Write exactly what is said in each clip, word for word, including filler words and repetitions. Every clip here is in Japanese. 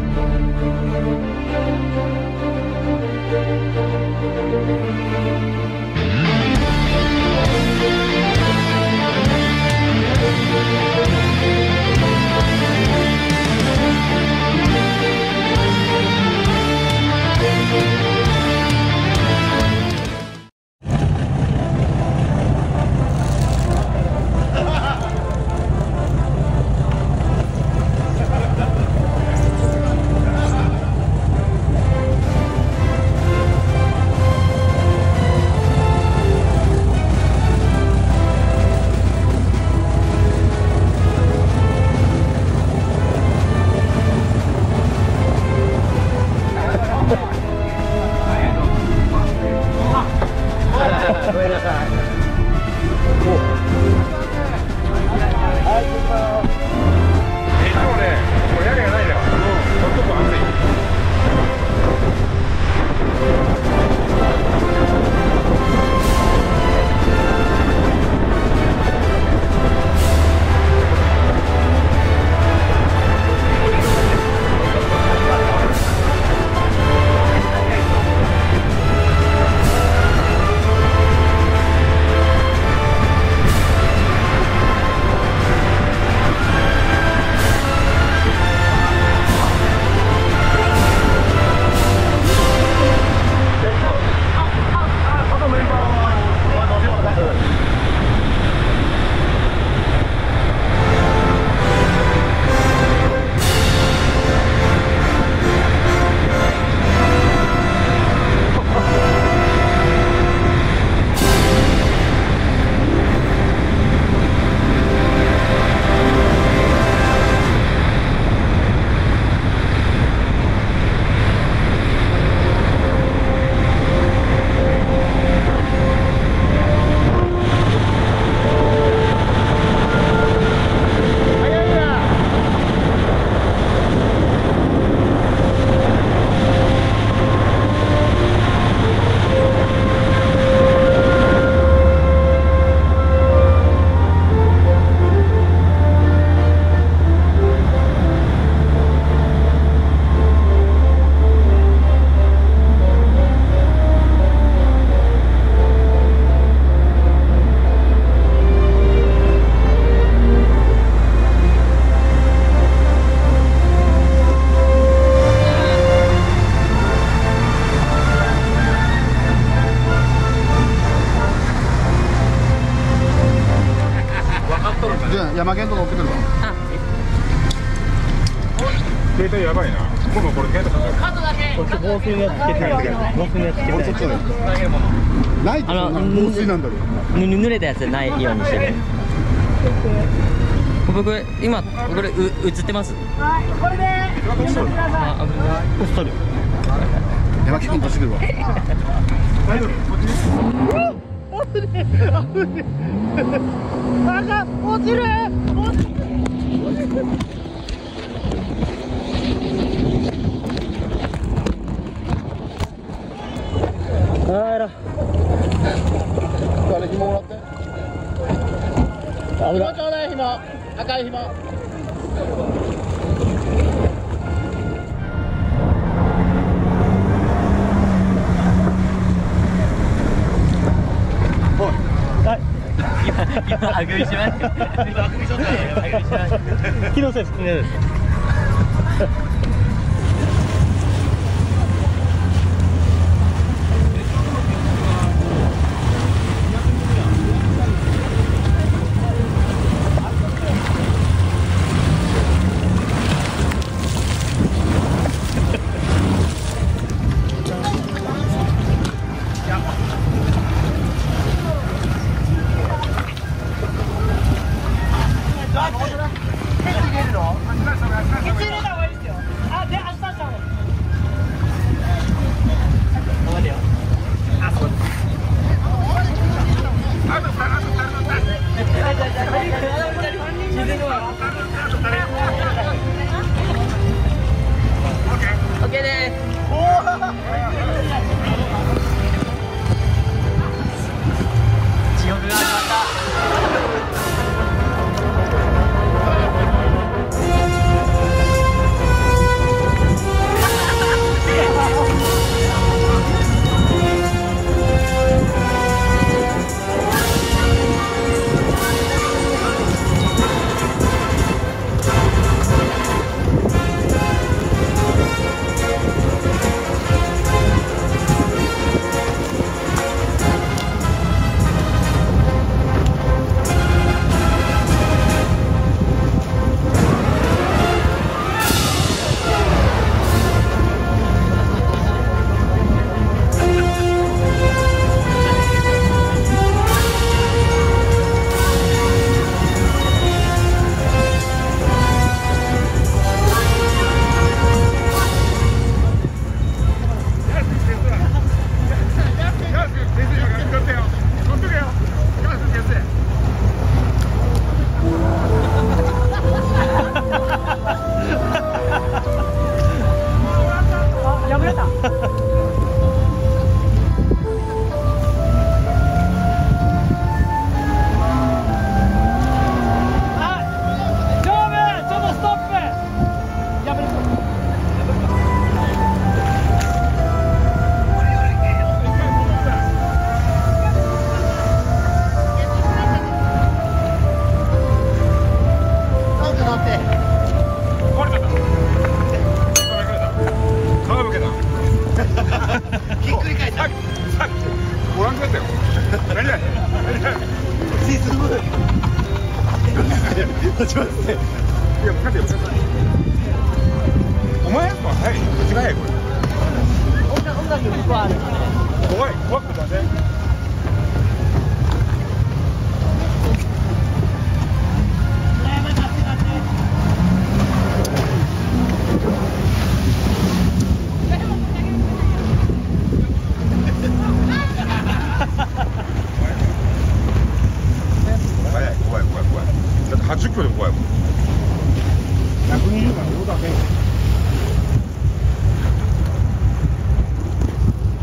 山県と乗ってくるわ。携帯やばいな。今度これ携帯こっち防水のやつつけてないんだけど。防水のやつつけてない。そっちのないってそんな防水なんだろう。 濡れたやつないようにしてる。僕今これう映ってます。はい、これで。あ、押しとる。 山木君としてくるわ。大丈夫。こっち。落ちる。なんか落ちる。落ちる。 あら。 あれ紐もらって。紐ちょうだい紐。赤い紐。 今あぐりしました。今あぐりしました。あぐりしました。気のせいです。気のせいです。 血入れた方がいいですよ。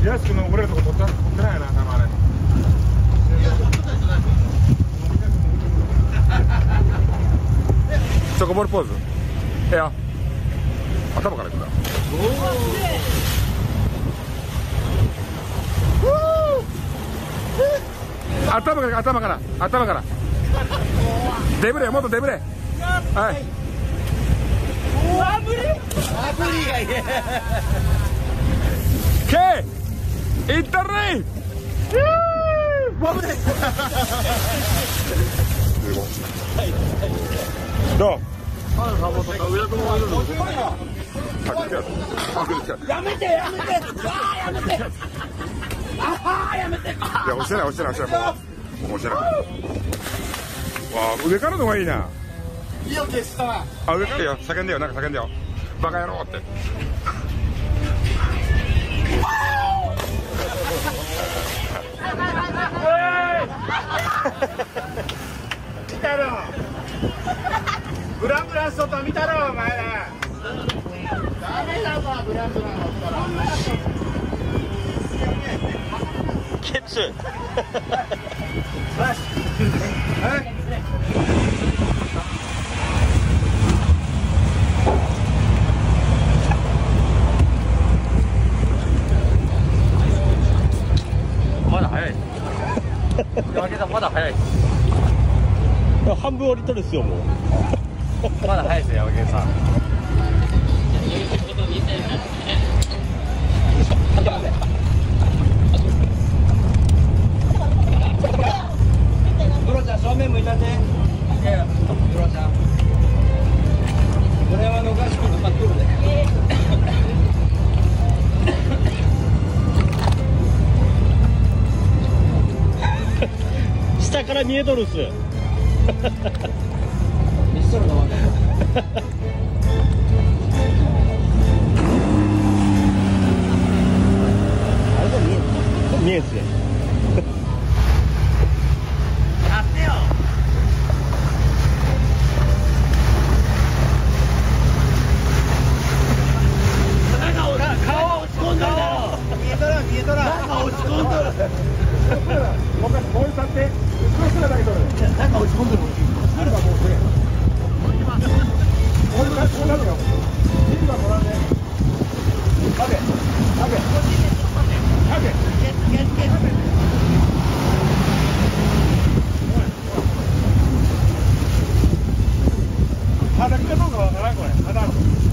安くの俺らとこ取って取ってないな、たまに。チョコボールポーズ。えや。頭からいくんだ。頭から頭から頭から。デブレもっとデブレ。はい。 あぶり。あぶりがいい。 ケイ。いったれ。どう？ やめてやめて。ああやめて。ああやめて。いや押してない押してない押してないもう押してない。わあ上からのがいいな。 いいよ消した。 あ上からよ叫んでよなんか叫んでよ。バカ野郎って。 見たろ。ブランブラン外見たろお前ら。ダメだぞブランブラン乗ったら。ケツ。 まだ早い。山毛さんまだ早い。 半分降りとるっすよもう。 まだ早いですよ山毛さん。 ドロちゃん正面向いたって。いやいやドロちゃん。これはのがしくかかっとるね。 下から見えとるっす。 見せるのわかる。 あれで見えん見えんすね。 やってよ。なんか俺顔落ち込んだろ。見えとら見えとら。なんか落ち込んどる。 もう一回もう一回立って後ろ姿だけ撮る。 なんか落ち込んでる。 後ろがもうそれ。もう一回こうなるよ。右はご覧ね。上げ上げ上げ。肌着かどうかわからんこれ。肌。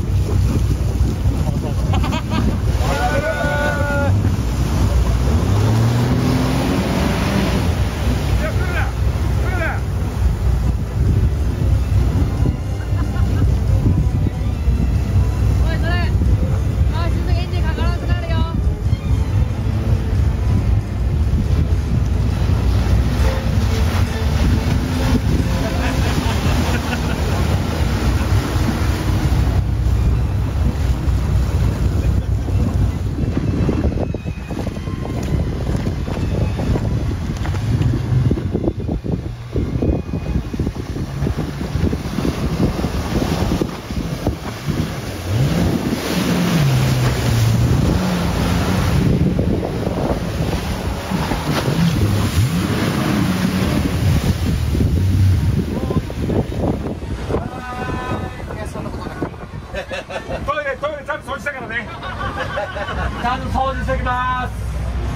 トイレトイレちゃんと掃除したからね。ちゃんと掃除してきます。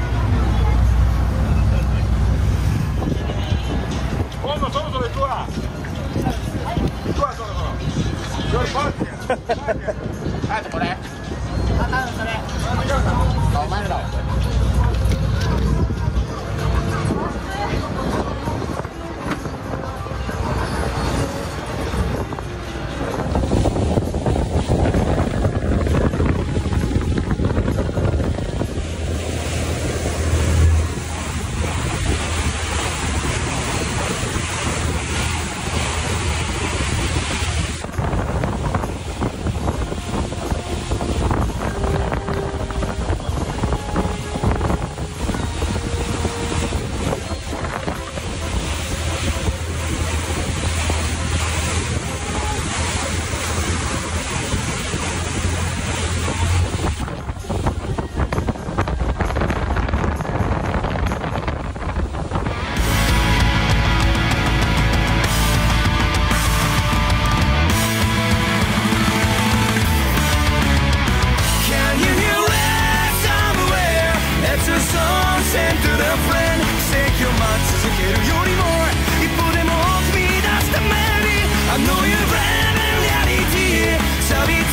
今度そろそろ行くわ。行くわそろそろ。夜パーティーや。パーティーや。あとこれ。あそれ。お前らだわ。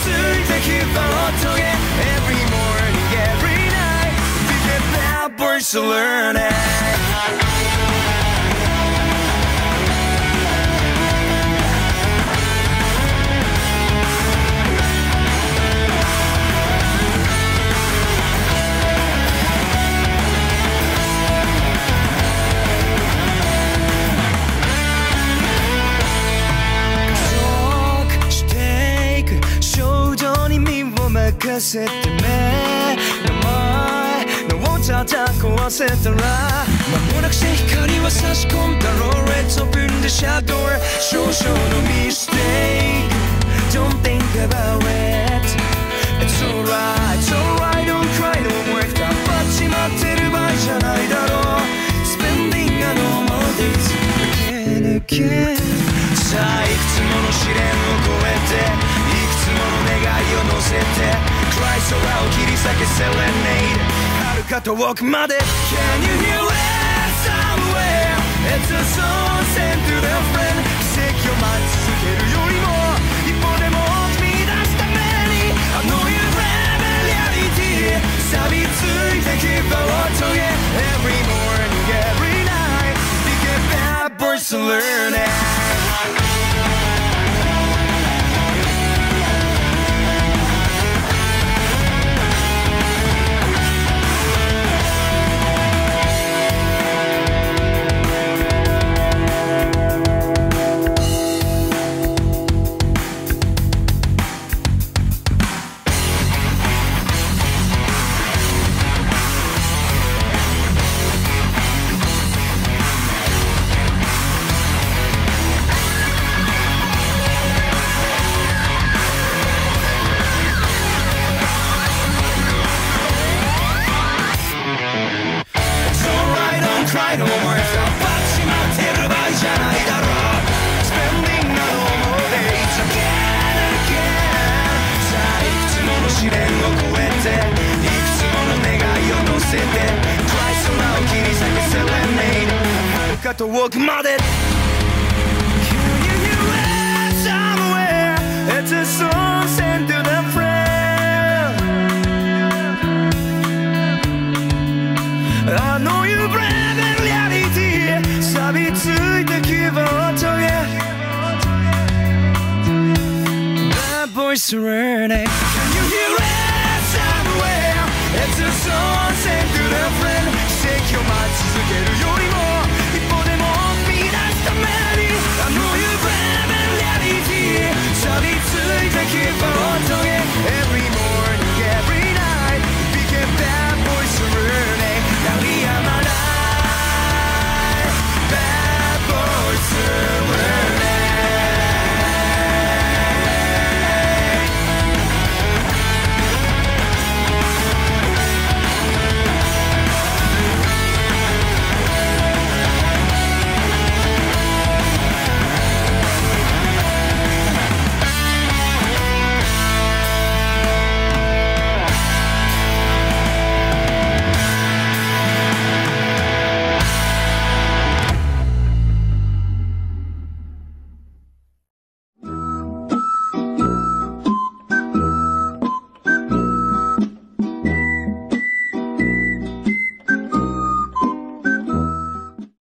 ついて希望を遂げ Every morning, every night We get bad boys to learn it任せてね名前のを叩こわせたら間もなくして光は差し込んだろう Let's open the shadow 少々のミステイク Don't think about it It's alright, it's alright Don't cry, don't work たっちまってる場合じゃないだろう Spending a normal days Again, again さあいくつもの試練を超えていくつもの願いを乗せて暗い空を切り裂け Serenade 遥か遠くまで Can you hear it somewhere It's a song sent to the friend 奇跡を待ち続けるよりも一歩でも見出すためにあの夢リアリティ錆びついて希望を遂げ Every morning, every night We get bad boys to learn it Cry no more バッチまってる場合じゃないだろう Spending a normal days Again, again さあいくつもの試練を超えていくつもの願いを乗せて暗い空を切り裂け Serenade 遥か遠くまで Can you hear it somewhere It's a song